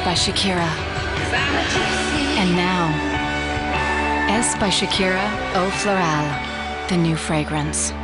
by Shakira. And now, S by Shakira Eau Florale, the new fragrance.